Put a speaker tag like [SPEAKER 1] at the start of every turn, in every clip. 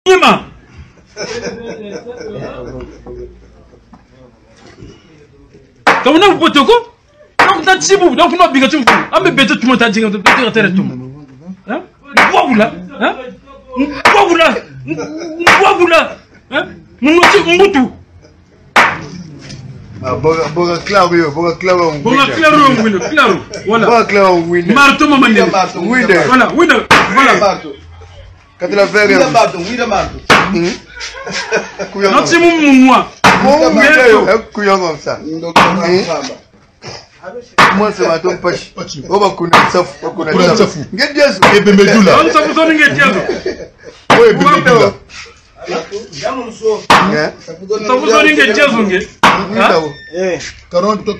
[SPEAKER 1] Yema. Donc on a voté quoi? Donc t'as dit vous, donc on a bien tu. Ah mais bête tu m'as dit que tu peux te tout. Hein? Quoi vous là? Hein? Quoi vous là? Quoi vous là? Hein? Mon Mbutu.
[SPEAKER 2] Ah boga claro, claro.
[SPEAKER 1] Boga claro. Voilà.
[SPEAKER 2] Boga claro winner.
[SPEAKER 1] Marto maman.
[SPEAKER 2] Winner.
[SPEAKER 1] Voilà, winner. Voilà.
[SPEAKER 2] Quand tu la fais
[SPEAKER 3] winner marto.
[SPEAKER 1] Non, c'est moi.
[SPEAKER 2] Couillon comme ça. Moi, c'est ma tombe poche. On va connaître ça. On va connaître ça. Get Diaz.
[SPEAKER 4] Et Bembedoula.
[SPEAKER 1] On s'en fout de Diaz.
[SPEAKER 4] Oui, Bembedoula.
[SPEAKER 1] Ça vous donne une Diaz.
[SPEAKER 4] 40.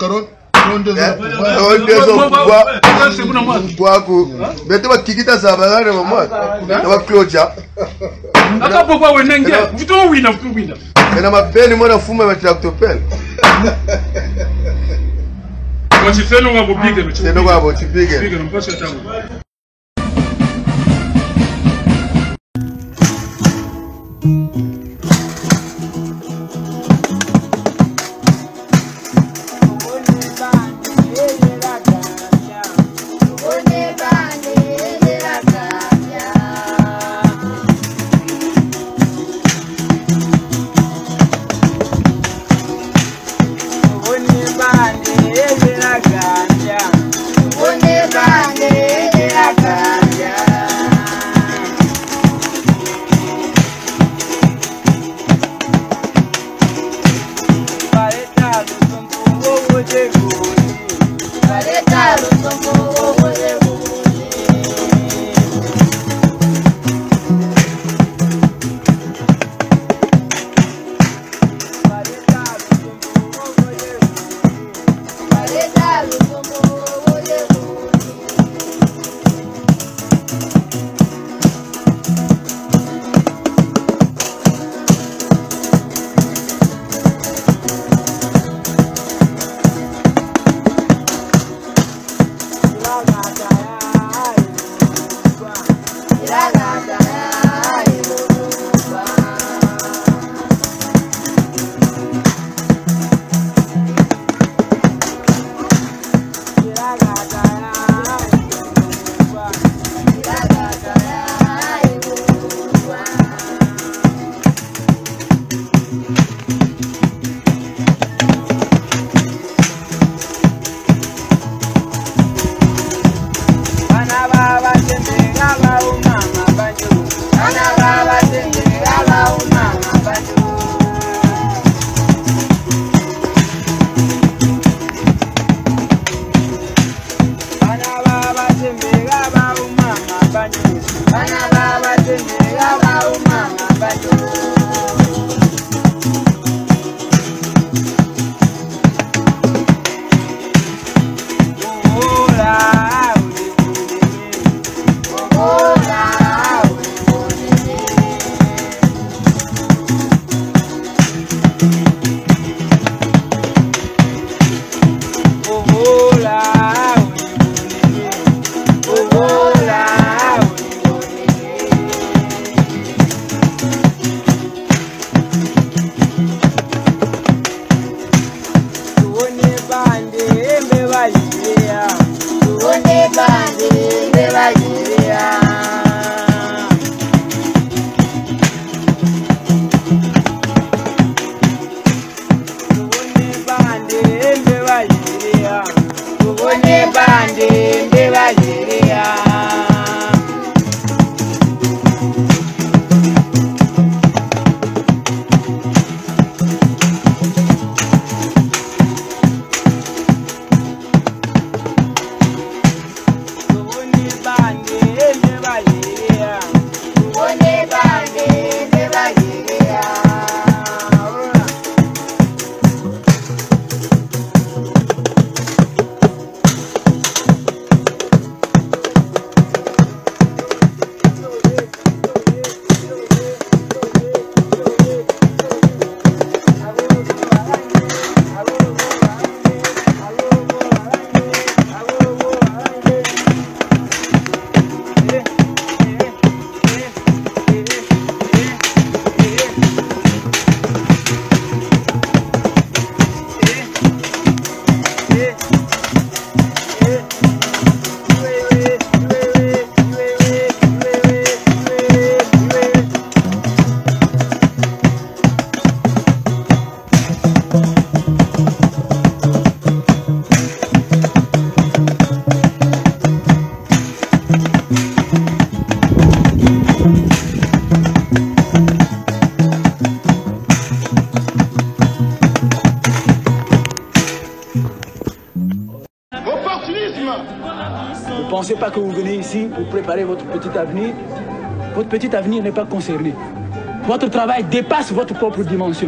[SPEAKER 3] pas que vous venez ici pour préparer votre petit avenir. Votre petit avenir n'est pas concerné. Votre travail dépasse votre propre dimension.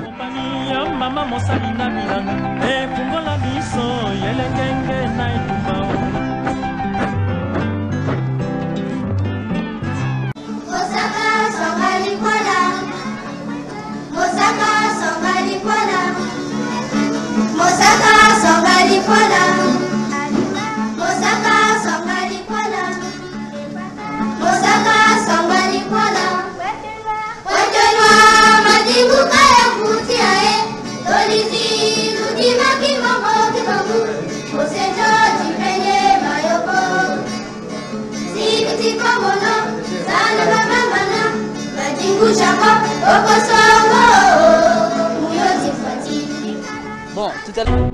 [SPEAKER 5] Bon, tout à l'heure.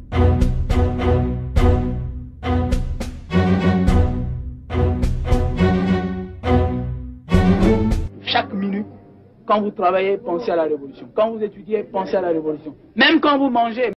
[SPEAKER 3] Chaque minute, quand vous travaillez, pensez à la révolution. Quand vous étudiez, pensez à la révolution. Même quand vous mangez.